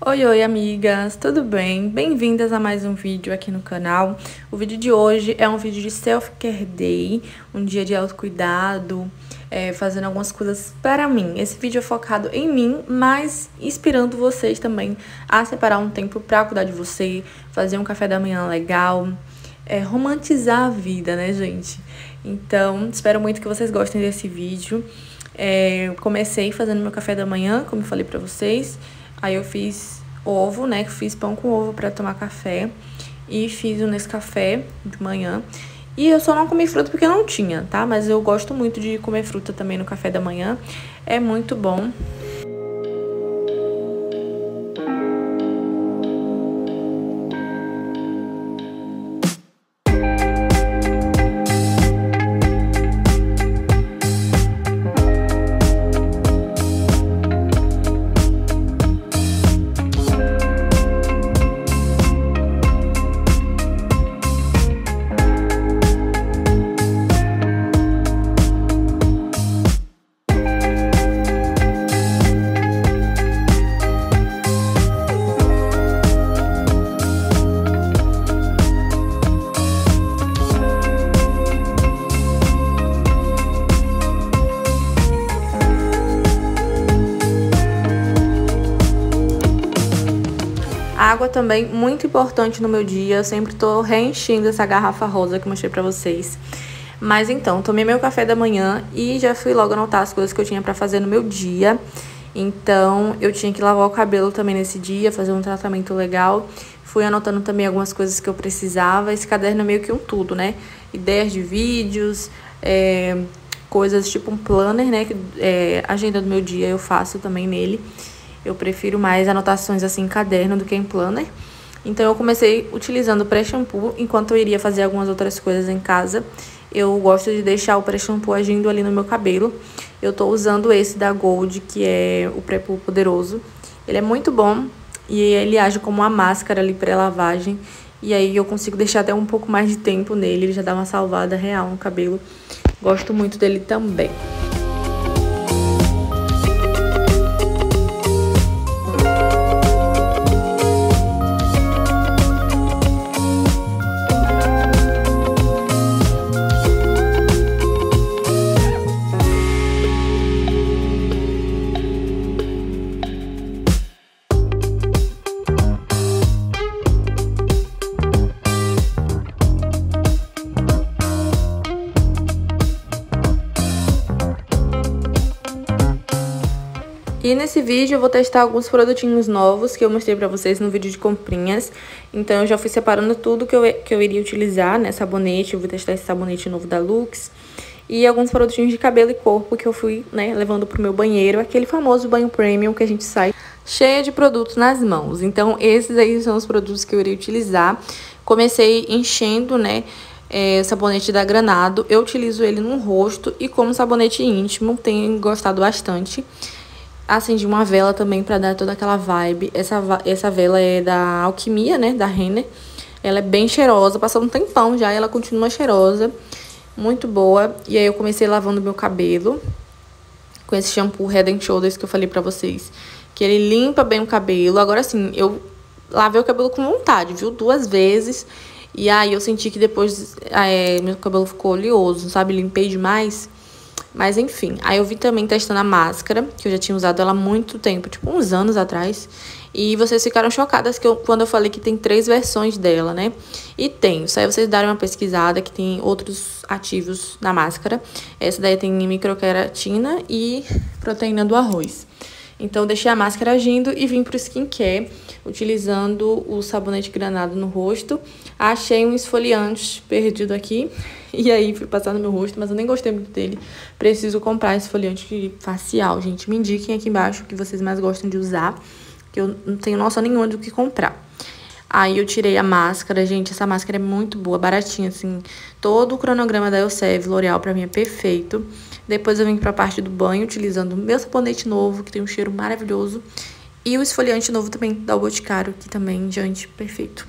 Oi, oi, amigas, tudo bem? Bem-vindas a mais um vídeo aqui no canal. O vídeo de hoje é um vídeo de Self-Care Day, um dia de autocuidado, fazendo algumas coisas para mim. Esse vídeo é focado em mim, mas inspirando vocês também a separar um tempo para cuidar de você, fazer um café da manhã legal, romantizar a vida, né, gente? Então, espero muito que vocês gostem desse vídeo. Comecei fazendo meu café da manhã, como eu falei pra vocês. Aí eu fiz ovo, né? Fiz pão com ovo pra tomar café. E fiz um Nescafé de manhã. E eu só não comi fruta porque não tinha, tá? Mas eu gosto muito de comer fruta também no café da manhã. É muito bom. Água também, muito importante no meu dia. Eu sempre tô reenchendo essa garrafa rosa que eu mostrei pra vocês. Mas então, tomei meu café da manhã e já fui logo anotar as coisas que eu tinha pra fazer no meu dia. Então, eu tinha que lavar o cabelo também nesse dia, fazer um tratamento legal. Fui anotando também algumas coisas que eu precisava. Esse caderno é meio que um tudo, né? Ideias de vídeos, coisas tipo um planner, né? Agenda do meu dia eu faço também nele. Eu prefiro mais anotações assim em caderno do que em planner. Então, eu comecei utilizando o pré-shampoo enquanto eu iria fazer algumas outras coisas em casa. Eu gosto de deixar o pré-shampoo agindo ali no meu cabelo. Eu tô usando esse da Gold, que é o Pré-Poo Poderoso. Ele é muito bom e ele age como uma máscara ali pré-lavagem. E aí eu consigo deixar até um pouco mais de tempo nele, ele já dá uma salvada real no cabelo. Gosto muito dele também. E nesse vídeo eu vou testar alguns produtinhos novos que eu mostrei pra vocês no vídeo de comprinhas. Então eu já fui separando tudo que eu iria utilizar, né? Sabonete, eu vou testar esse sabonete novo da Lux. E alguns produtinhos de cabelo e corpo que eu fui, né, levando pro meu banheiro. Aquele famoso banho premium que a gente sai cheia de produtos nas mãos. Então esses aí são os produtos que eu iria utilizar. Comecei enchendo, né, o sabonete da Granado. Eu utilizo ele no rosto e como sabonete íntimo, tenho gostado bastante. Acendi uma vela também pra dar toda aquela vibe. Essa vela é da Alquimia, né? Da Renner. Ela é bem cheirosa. Passou um tempão já e ela continua cheirosa. Muito boa. E aí eu comecei lavando meu cabelo com esse shampoo Head and Shoulders que eu falei pra vocês. Que ele limpa bem o cabelo. Agora sim, eu lavei o cabelo com vontade, viu? 2 vezes. E aí eu senti que depois meu cabelo ficou oleoso, sabe? Limpei demais. Mas enfim, aí eu vi também testando a máscara, que eu já tinha usado ela há muito tempo, tipo uns anos atrás. E vocês ficaram chocadas quando eu falei que tem 3 versões dela, né? E tem, só aí vocês darem uma pesquisada que tem outros ativos na máscara. Essa daí tem microqueratina e proteína do arroz. Então, deixei a máscara agindo e vim pro skincare, utilizando o sabonete Granado no rosto. Achei um esfoliante perdido aqui, e aí fui passar no meu rosto, mas eu nem gostei muito dele. Preciso comprar esfoliante facial, gente. Me indiquem aqui embaixo o que vocês mais gostam de usar, que eu não tenho noção nenhuma do que comprar. Aí eu tirei a máscara, gente, essa máscara é muito boa, baratinha, assim. Todo o cronograma da Elseve L'Oréal pra mim é perfeito. Depois eu vim pra parte do banho, utilizando o meu sabonete novo, que tem um cheiro maravilhoso. E o esfoliante novo também da O Boticário, que também, gente, perfeito.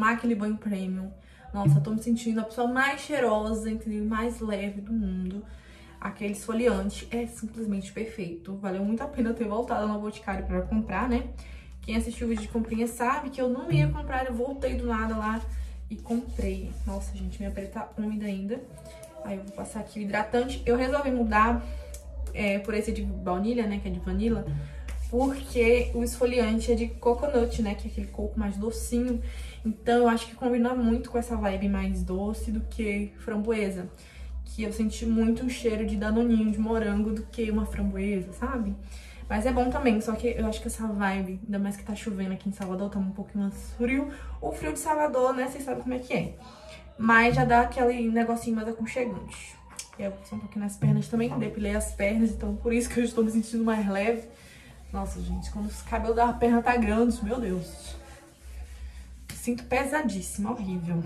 tomar aquele banho premium. Nossa, eu tô me sentindo a pessoa mais cheirosa, entendeu? Mais leve do mundo. Aquele esfoliante é simplesmente perfeito. Valeu muito a pena eu ter voltado no Boticário pra comprar, né? Quem assistiu o vídeo de comprinha sabe que eu não ia comprar, eu voltei do nada lá e comprei. Nossa, gente, minha pele tá úmida ainda. Aí eu vou passar aqui o hidratante. Eu resolvi mudar por esse de baunilha, né, que é de vanilla, porque o esfoliante é de coconut, né, que é aquele coco mais docinho. Então eu acho que combina muito com essa vibe mais doce do que framboesa. Que eu senti muito um cheiro de danoninho, de morango, do que uma framboesa, sabe? Mas é bom também, só que eu acho que essa vibe, ainda mais que tá chovendo aqui em Salvador, tá um pouquinho mais frio. O frio de Salvador, né, vocês sabem como é que é. Mas já dá aquele negocinho mais aconchegante. E eu passei um pouquinho nas pernas também, depilei as pernas, então por isso que eu estou me sentindo mais leve. Nossa, gente, quando os cabelos da perna tá grandes, meu Deus. Sinto pesadíssimo, horrível.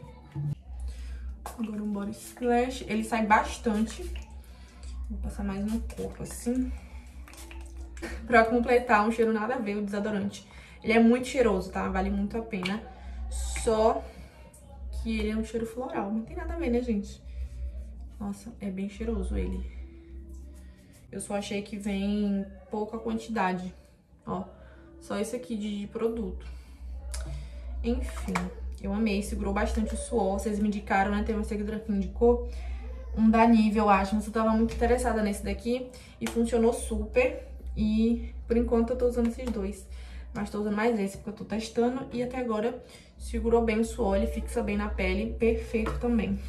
Agora um body splash. Ele sai bastante. Vou passar mais no corpo, assim. Pra completar, um cheiro nada a ver, o desodorante. Ele é muito cheiroso, tá? Vale muito a pena. Só que ele é um cheiro floral. Não tem nada a ver, né, gente? Nossa, é bem cheiroso ele. Eu só achei que vem pouca quantidade. Ó, só esse aqui de produto. Enfim, eu amei. Segurou bastante o suor. Vocês me indicaram, né? Tem uma seguidora que indicou. Um da Nivea, eu acho. Mas eu tava muito interessada nesse daqui. E funcionou super. E, por enquanto, eu tô usando esses dois. Mas tô usando mais esse, porque eu tô testando. E até agora, segurou bem o suor. Ele fixa bem na pele. Perfeito também.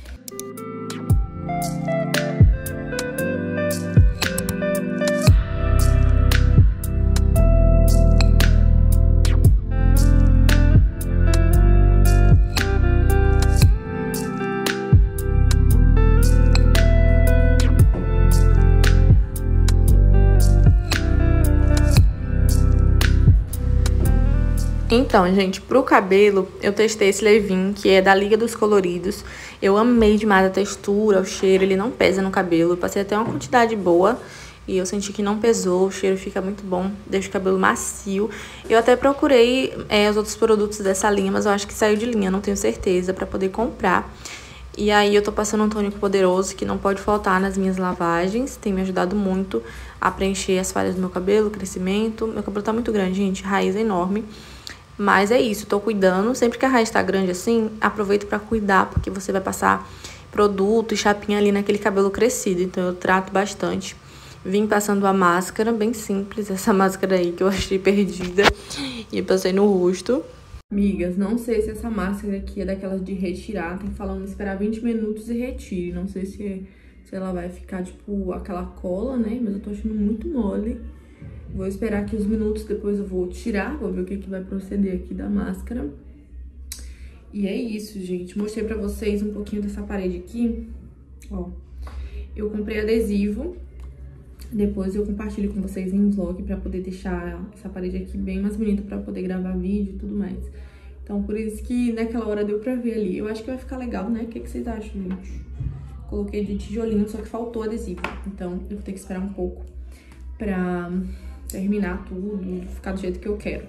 Então, gente, pro cabelo, eu testei esse leave-in, que é da Liga dos Coloridos. Eu amei demais a textura, o cheiro, ele não pesa no cabelo. Eu passei até uma quantidade boa e eu senti que não pesou, o cheiro fica muito bom, deixa o cabelo macio. Eu até procurei os outros produtos dessa linha, mas eu acho que saiu de linha, não tenho certeza, pra poder comprar. E aí eu tô passando um tônico poderoso que não pode faltar nas minhas lavagens, tem me ajudado muito a preencher as falhas do meu cabelo, o crescimento. Meu cabelo tá muito grande, gente, raiz é enorme. Mas é isso, tô cuidando. Sempre que a raiz tá grande assim, aproveito pra cuidar, porque você vai passar produto e chapinha ali naquele cabelo crescido. Então eu trato bastante. Vim passando a máscara, bem simples, essa máscara aí que eu achei perdida. E passei no rosto. Amigas, não sei se essa máscara aqui é daquelas de retirar. Tem falando esperar 20 minutos e retire. Não sei se ela vai ficar, tipo, aquela cola, né? Mas eu tô achando muito mole. Vou esperar aqui uns minutos, depois eu vou tirar, vou ver o que vai proceder aqui da máscara. E é isso, gente. Mostrei pra vocês um pouquinho dessa parede aqui. Ó, eu comprei adesivo. Depois eu compartilho com vocês em vlog pra poder deixar essa parede aqui bem mais bonita pra poder gravar vídeo e tudo mais. Então, por isso que naquela hora deu pra ver ali. Eu acho que vai ficar legal, né? O que vocês acham, gente? Coloquei de tijolinho, só que faltou adesivo. Então, eu vou ter que esperar um pouco pra terminar tudo, ficar do jeito que eu quero.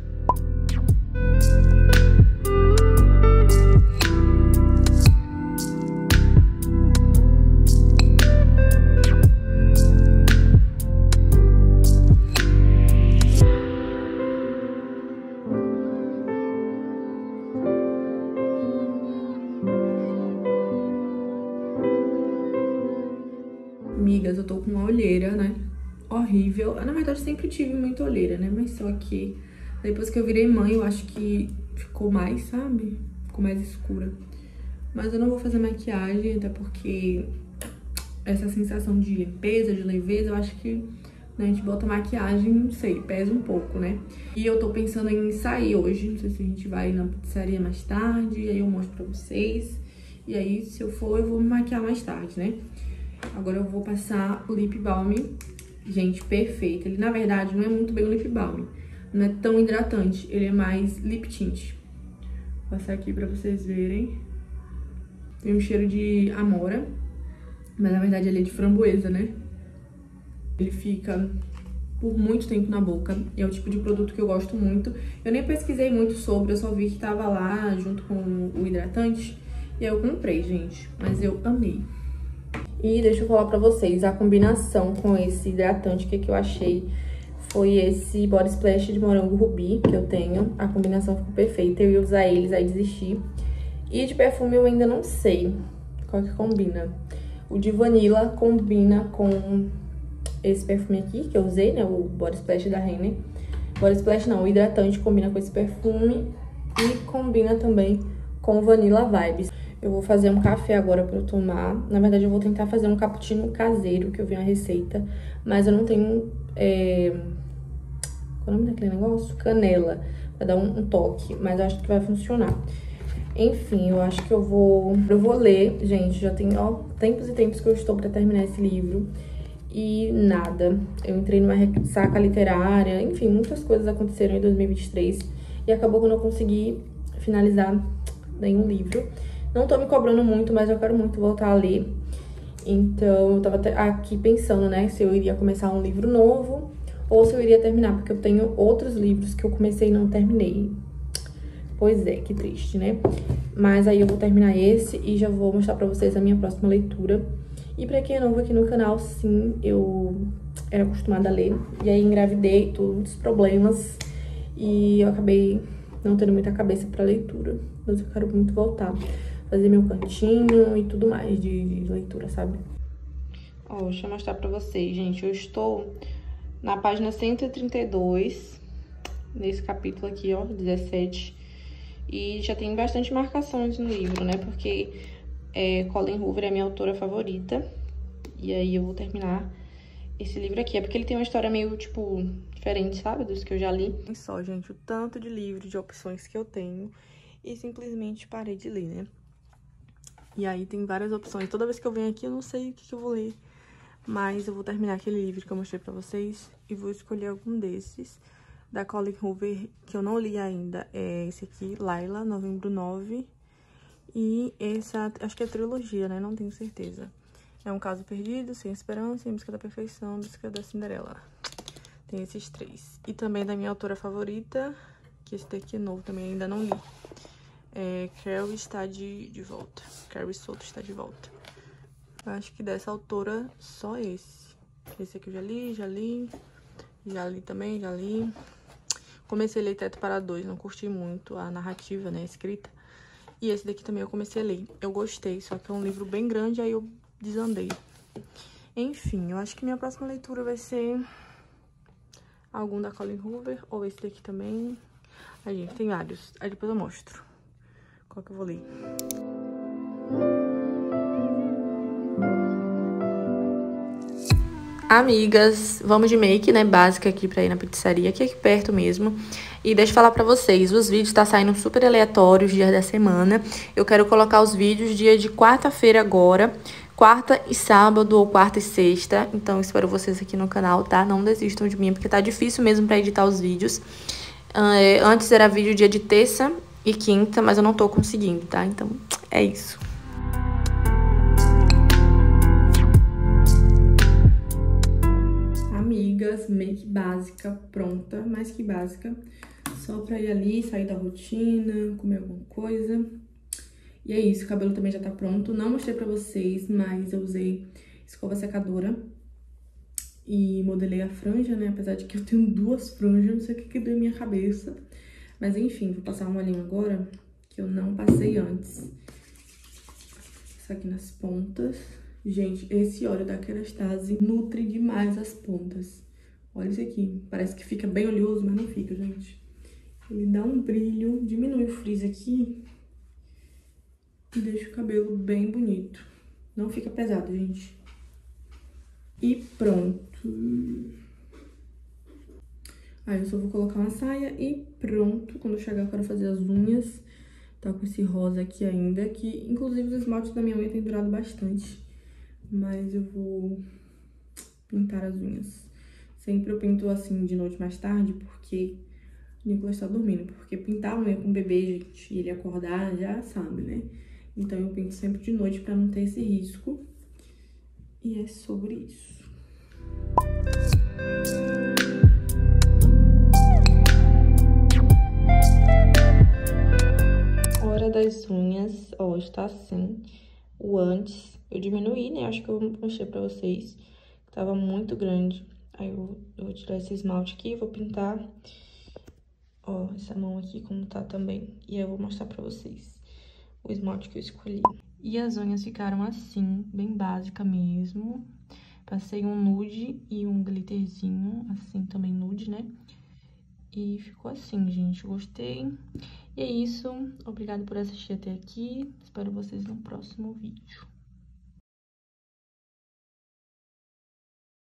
Amigas, eu tô com uma olheira, né? Horrível. Na verdade, eu sempre tive muita olheira, né? Mas só que depois que eu virei mãe, eu acho que ficou mais, sabe? Ficou mais escura. Mas eu não vou fazer maquiagem, até porque essa sensação de limpeza, de leveza, eu acho que a gente bota maquiagem, não sei, pesa um pouco, né? E eu tô pensando em sair hoje. Não sei se a gente vai na pizzaria mais tarde, e aí eu mostro pra vocês. E aí, se eu for, eu vou me maquiar mais tarde, né? Agora eu vou passar o lip balm. Gente, perfeito. Ele, na verdade, não é muito bem um lip balm. Não é tão hidratante. Ele é mais lip tint. Vou passar aqui pra vocês verem. Tem um cheiro de amora. Mas, na verdade, ele é de framboesa, né? Ele fica por muito tempo na boca. É o tipo de produto que eu gosto muito. Eu nem pesquisei muito sobre, eu só vi que tava lá junto com o hidratante. E aí eu comprei, gente. Mas eu amei. E deixa eu falar pra vocês, a combinação com esse hidratante, o que eu achei foi esse Body Splash de morango rubi que eu tenho. A combinação ficou perfeita, eu ia usar eles, aí desisti. E de perfume eu ainda não sei qual que combina. O de vanilla combina com esse perfume aqui que eu usei, né, o Body Splash da Renner. Body Splash não, o hidratante combina com esse perfume e combina também com Vanilla Vibes. Eu vou fazer um café agora pra eu tomar. Na verdade, eu vou tentar fazer um cappuccino caseiro, que eu vi uma receita. Mas eu não tenho... Qual é o nome daquele negócio? Canela. Pra dar um toque. Mas eu acho que vai funcionar. Enfim, eu acho que eu vou ler. Gente, já tem, ó, tempos e tempos que eu estou pra terminar esse livro. E nada. Eu entrei numa ressaca literária. Enfim, muitas coisas aconteceram em 2023. E acabou que eu não consegui finalizar nenhum livro. Não tô me cobrando muito, mas eu quero muito voltar a ler. Então, eu tava aqui pensando, né, se eu iria começar um livro novo ou se eu iria terminar, porque eu tenho outros livros que eu comecei e não terminei. Pois é, que triste, né? Mas aí eu vou terminar esse e já vou mostrar pra vocês a minha próxima leitura. E pra quem é novo aqui no canal, sim, eu era acostumada a ler. E aí engravidei, muitos problemas. E eu acabei não tendo muita cabeça pra leitura. Mas eu quero muito voltar. Fazer meu cantinho e tudo mais de leitura, sabe? Ó, deixa eu mostrar pra vocês, gente. Eu estou na página 132, nesse capítulo aqui, ó, 17. E já tem bastante marcações no livro, né? Porque Colleen Hoover é a minha autora favorita. E aí eu vou terminar esse livro aqui. É porque ele tem uma história meio, tipo, diferente, sabe? Dos que eu já li. Olha só, gente, o tanto de livro, de opções que eu tenho. E simplesmente parei de ler, né? E aí tem várias opções. Toda vez que eu venho aqui, eu não sei o que eu vou ler. Mas eu vou terminar aquele livro que eu mostrei pra vocês e vou escolher algum desses. Da Colleen Hoover, que eu não li ainda, é esse aqui, Laila, Novembro 9. E essa, acho que é trilogia, né? Não tenho certeza. É Um Caso Perdido, Sem Esperança, Em Busca da Perfeição, Em Busca da Cinderela. Tem esses três. E também da minha autora favorita, que esse daqui é novo também, ainda não li. Carrie está de volta. Carrie Souto está de volta. Eu acho que dessa autora, só esse. Esse aqui eu já li. Já li também, já li. Comecei a ler Teto para Dois, não curti muito a narrativa, né, a escrita. E esse daqui também eu comecei a ler. Eu gostei, só que é um livro bem grande, aí eu desandei. Enfim, eu acho que minha próxima leitura vai ser algum da Colleen Hoover, ou esse daqui também. Aí, gente, tem vários. Aí depois eu mostro qual que eu vou ler. Amigas, vamos de make, né, básica aqui pra ir na pizzaria, aqui perto mesmo. E deixa eu falar pra vocês, os vídeos tá saindo super aleatórios, dias da semana. Eu quero colocar os vídeos dia de quarta-feira agora, quarta e sábado ou quarta e sexta. Então, espero vocês aqui no canal, tá? Não desistam de mim, porque tá difícil mesmo pra editar os vídeos. Antes era vídeo dia de terça e quinta, mas eu não tô conseguindo, tá? Então, é isso. Amigas, make básica pronta, mais que básica. Só pra ir ali, sair da rotina, comer alguma coisa. E é isso, o cabelo também já tá pronto. Não mostrei pra vocês, mas eu usei escova secadora. E modelei a franja, né? Apesar de que eu tenho duas franjas, não sei o que deu em minha cabeça. Mas enfim, vou passar um olhinho agora, que eu não passei antes. Isso aqui nas pontas. Gente, esse óleo da Kerastase nutre demais as pontas. Olha isso aqui. Parece que fica bem oleoso, mas não fica, gente. Ele dá um brilho, diminui o frizz aqui e deixa o cabelo bem bonito. Não fica pesado, gente. E pronto. Aí eu só vou colocar uma saia e pronto. Quando eu chegar eu quero fazer as unhas. Tá com esse rosa aqui ainda, que inclusive os esmaltes da minha unha tem durado bastante. Mas eu vou pintar as unhas. Sempre eu pinto assim de noite mais tarde, porque o Nicolas tá dormindo. Porque pintar a unha com o bebê, gente, e ele acordar, já sabe, né? Então eu pinto sempre de noite pra não ter esse risco. E é sobre isso. Hora das unhas, ó, está assim. O antes, eu diminuí, né? Acho que eu mostrei pra vocês. Tava muito grande. Aí eu vou tirar esse esmalte aqui e vou pintar, ó, essa mão aqui como tá também. E aí eu vou mostrar pra vocês o esmalte que eu escolhi. E as unhas ficaram assim, bem básica mesmo. Passei um nude e um glitterzinho, assim, também nude, né? E ficou assim, gente, gostei. E é isso, obrigada por assistir até aqui. Espero vocês no próximo vídeo.